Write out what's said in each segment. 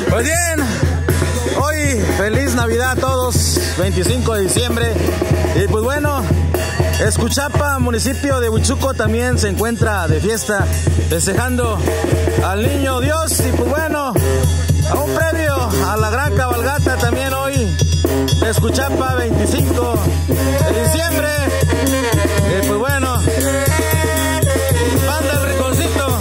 Pues bien, hoy feliz Navidad a todos, 25 de diciembre. Y pues bueno, Escuchapa, municipio de Huichuco, también se encuentra de fiesta, festejando al niño Dios. Y pues bueno, a un previo a la gran cabalgata también hoy de Escuchapa, 25 de diciembre. Y pues bueno, banda El Rinconcito.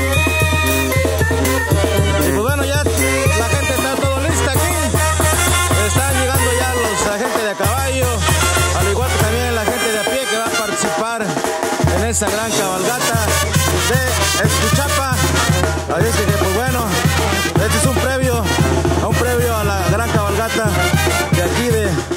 Y pues bueno, ya la gente está todo lista aquí. Están llegando ya la gente de a caballo, al igual que también la gente de a pie que va a participar en esa gran cabalgata de Escuchapa. Así es que pues bueno, este es un previo a la gran cabalgata de aquí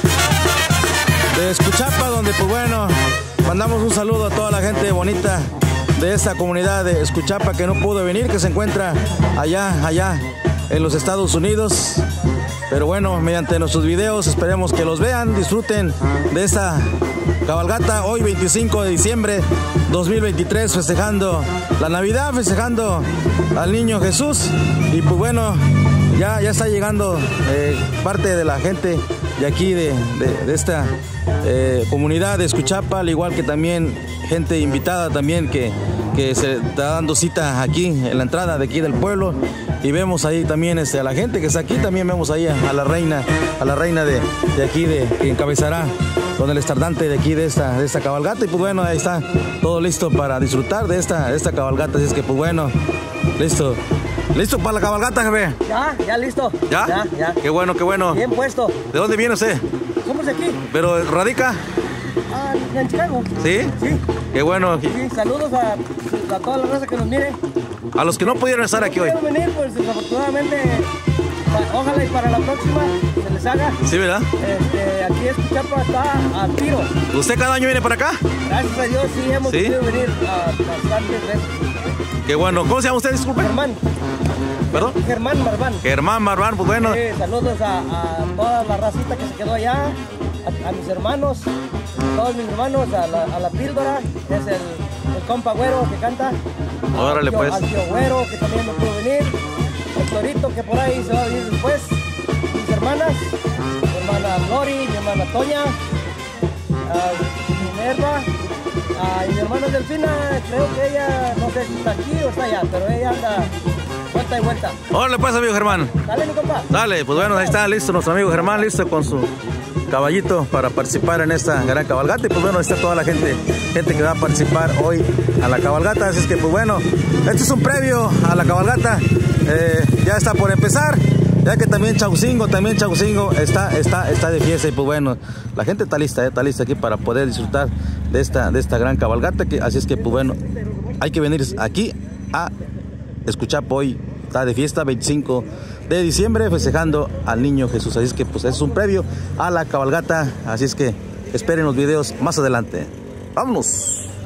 de Escuchapa, donde pues bueno, mandamos un saludo a toda la gente bonita de esta comunidad de Escuchapa que no pudo venir, que se encuentra allá en los Estados Unidos. Pero bueno, mediante nuestros videos esperemos que los vean, disfruten de esta cabalgata hoy 25 de diciembre 2023, festejando la Navidad, festejando al niño Jesús. Y pues bueno, ya está llegando parte de la gente de aquí de esta comunidad de Escuchapa, al igual que también gente invitada también que se está dando cita aquí en la entrada de aquí del pueblo. Y vemos ahí también a la gente que está aquí, también vemos ahí a la reina de aquí, que encabezará con el estandarte de aquí de esta cabalgata. Y pues bueno, ahí está todo listo para disfrutar de esta cabalgata. Así es que pues bueno, listo para la cabalgata, jefe. Ya listo. ¿Ya? Ya. Qué bueno. Bien puesto. ¿De dónde viene usted? Somos de aquí. ¿Pero radica? En Chicago. ¿Sí? Sí. Qué bueno. Sí, saludos a toda la raza que nos mire. A los que no pudieron estar aquí hoy. No pudieron venir, pues desafortunadamente, ojalá y para la próxima se les haga. Sí, ¿verdad? Aquí Escuchapa está a tiro. ¿Usted cada año viene para acá? Gracias a Dios sí hemos podido venir bastantes veces. Qué bueno. ¿Cómo se llama usted, disculpe? Germán. ¿Perdón? Germán Marván. Germán Marván, pues bueno. Sí, saludos a toda la racita que se quedó allá, a mis hermanos, todos mis hermanos, a la Píldora, es el compa Güero que canta. Órale pues. Al tío Güero que también no pudo venir, el Torito que por ahí se va a venir después, mis hermanas, mi hermana Lori, mi hermana Toña, Minerva, y mi hermana Delfina, creo que ella, no sé si está aquí o está allá, pero ella anda vuelta y vuelta. Órale pues, amigo Germán. Dale, mi compa. Dale, pues bueno, ahí está listo nuestro amigo Germán, listo con su caballito para participar en esta gran cabalgata. Y pues bueno, ahí está toda la gente que va a participar hoy a la cabalgata. Así es que pues bueno, este es un previo a la cabalgata. Ya está por empezar, ya que también Chaucingo está de fiesta. Y pues bueno, la gente está lista aquí para poder disfrutar de esta gran cabalgata. Así es que pues bueno, hay que venir aquí a Escuchapa hoy. Está de fiesta, 25 de diciembre, festejando al niño Jesús. Así es que pues es un previo a la cabalgata. Así es que esperen los videos más adelante. ¡Vámonos!